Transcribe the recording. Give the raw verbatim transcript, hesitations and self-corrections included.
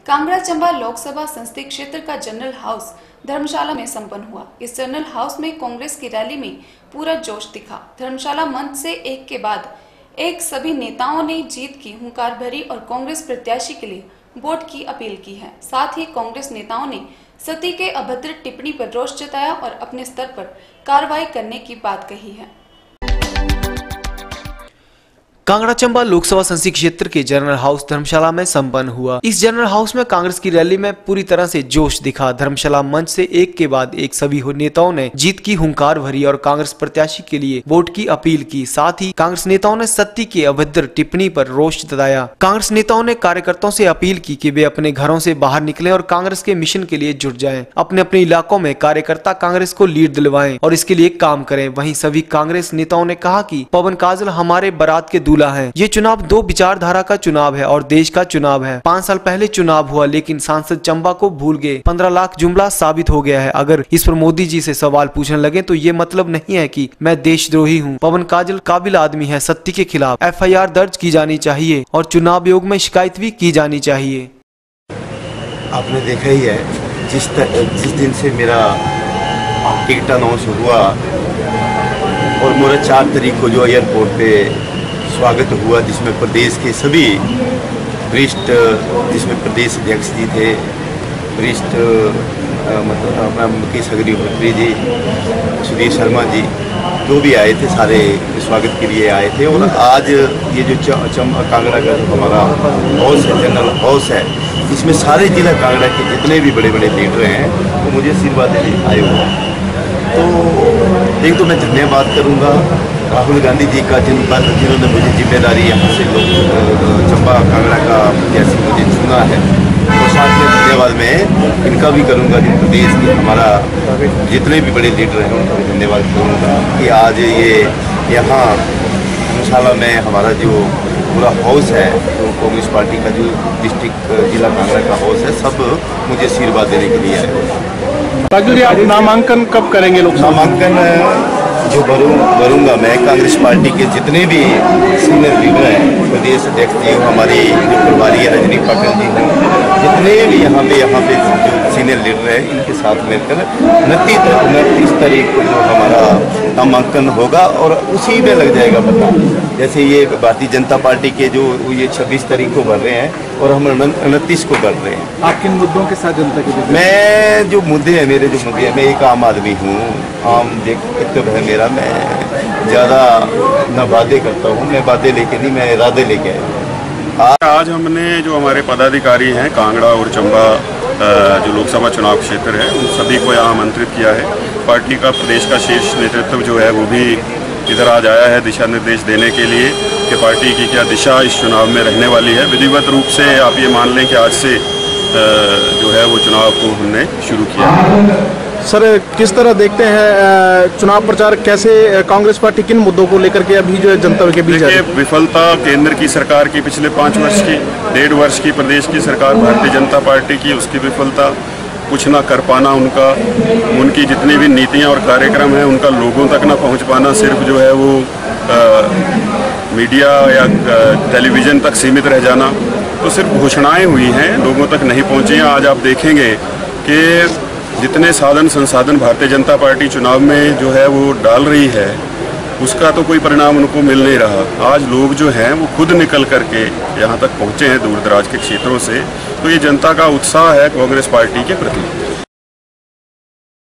कांगड़ा चंबा लोकसभा संसदीय क्षेत्र का जनरल हाउस धर्मशाला में संपन्न हुआ। इस जनरल हाउस में कांग्रेस की रैली में पूरा जोश दिखा। धर्मशाला मंच से एक के बाद एक सभी नेताओं ने जीत की हुंकार भरी और कांग्रेस प्रत्याशी के लिए वोट की अपील की है। साथ ही कांग्रेस नेताओं ने सती के अभद्र टिप्पणी पर रोष जताया और अपने स्तर पर कार्रवाई करने की बात कही है। कांगड़ा चंबा लोकसभा संसदीय क्षेत्र के जनरल हाउस धर्मशाला में संपन्न हुआ। इस जनरल हाउस में कांग्रेस की रैली में पूरी तरह से जोश दिखा। धर्मशाला मंच से एक के बाद एक सभी नेताओं ने जीत की हुंकार भरी और कांग्रेस प्रत्याशी के लिए वोट की अपील की। साथ ही कांग्रेस नेताओं ने सत्ती के अभद्र टिप्पणी पर रोष जताया। कांग्रेस नेताओं ने कार्यकर्ताओं से अपील की कि वे अपने घरों से बाहर निकलें और कांग्रेस के मिशन के लिए जुट जाएं। अपने अपने इलाकों में कार्यकर्ता कांग्रेस को लीड दिलवाएं और इसके लिए काम करें। वहीं सभी कांग्रेस नेताओं ने कहा कि पवन काजल हमारे बारात के दूल्हा है। ये चुनाव दो विचारधारा का चुनाव है और देश का चुनाव है। पाँच साल पहले चुनाव हुआ लेकिन सांसद चंबा को भूल गए। पंद्रह लाख जुमला साबित हो गया है। अगर इस पर मोदी जी से सवाल पूछने लगे तो ये मतलब नहीं है कि मैं देशद्रोही हूँ। पवन काजल काबिल आदमी है। सत्ती के खिलाफ एफ आई आर दर्ज की जानी चाहिए और चुनाव आयोग में शिकायत भी की जानी चाहिए। आपने देखा ही है जिस जिस दिन से मेरा टिकट अनाउंस हुआ और मेरा चार तारीख को जो एयरपोर्ट पे स्वागत हुआ, जिसमें प्रदेश के सभी वरिष्ठ, जिसमें प्रदेश अध्यक्ष जी थे, वरिष्ठ मतलब अपना मुकेश अग्निहोत्री जी, सुधीर शर्मा जी, जो भी आए थे सारे स्वागत के लिए आए थे। और आज ये जो चम कांगड़ा का जो हमारा हाउस है, जनरल हाउस है, इसमें सारे जिला कांगड़ा के जितने भी बड़े बड़े लीडर हैं वो मुझे आशीर्वाद देने आए हुए हैं। तो एक तो मैं धन्यवाद करूँगा राहुल गांधी जी का, जिन पर जिन्होंने मुझे जिम्मेदारी यहाँ से लोग चंबा कांगड़ा का प्रत्याशी मुझे चुना है। और साथ में धन्यवाद मैं इनका भी करूँगा, जिन प्रदेश के हमारा जितने भी बड़े लीडर हैं उनका भी धन्यवाद करूँगा कि आज ये यहाँ धर्मशाला में हमारा जो पूरा हाउस है, तो कांग्रेस पार्टी का जो डिस्ट्रिक्ट जिला कांगड़ा का हाउस है, सब मुझे आशीर्वाद देने के लिए आए। काजल जी, आप नामांकन कब करेंगे? लोग नामांकन जो भरूँ भरूँगा मैं, कांग्रेस पार्टी के जितने भी सीनियर लीडर हैं, प्रदेश अध्यक्ष जी, हमारी जो प्रभारी है रजनी पाटिल जी हैं, जितने भी यहाँ पे यहाँ पे जो सीनियर लीडर हैं, इनके साथ मिलकर उनतीस उनतीस तारीख को जो हमारा नामांकन होगा और उसी में लग जाएगा पता। जैसे ये भारतीय जनता पार्टी के जो ये छब्बीस तारीख को भर रहे हैं और हम उनतीस को कर रहे हैं। आप किन मुद्दों के साथ जनता के? मैं जो मुद्दे हैं, मेरे जो मुद्दे हैं, मैं एक आम आदमी हूँ, आम व्यक्तित्व है मेरा। मैं ज़्यादा न वादे करता हूँ, मैं वादे लेके नहीं, मैं इरादे लेके आया। आज हमने जो हमारे पदाधिकारी हैं कांगड़ा और चंबा जो लोकसभा चुनाव क्षेत्र है, उन सभी को यहाँ आमंत्रित किया है। पार्टी का प्रदेश का शीर्ष नेतृत्व जो है वो भी इधर आज आया है दिशा निर्देश देने के लिए कि पार्टी की क्या दिशा इस चुनाव में रहने वाली है। विधिवत रूप से आप ये मान लें कि आज से जो है वो चुनाव को हमने शुरू किया है। सर, किस तरह देखते हैं चुनाव प्रचार, कैसे कांग्रेस पार्टी किन मुद्दों को लेकर के अभी जो है जनता के बीच है? विफलता केंद्र की सरकार की पिछले पाँच वर्ष की, डेढ़ वर्ष की प्रदेश की सरकार भारतीय जनता पार्टी की, उसकी विफलता, कुछ ना कर पाना उनका, उनकी जितनी भी नीतियां और कार्यक्रम हैं उनका लोगों तक ना पहुंच पाना, सिर्फ जो है वो आ, मीडिया या टेलीविज़न तक सीमित रह जाना। तो सिर्फ घोषणाएं हुई हैं, लोगों तक नहीं पहुंची हैं। आज आप देखेंगे कि जितने साधन संसाधन भारतीय जनता पार्टी चुनाव में जो है वो डाल रही है, उसका तो कोई परिणाम उनको मिल नहीं रहा। आज लोग जो हैं वो खुद निकल करके यहाँ तक पहुँचे हैं दूर दराज के क्षेत्रों से। तो ये जनता का उत्साह है कांग्रेस पार्टी के प्रति।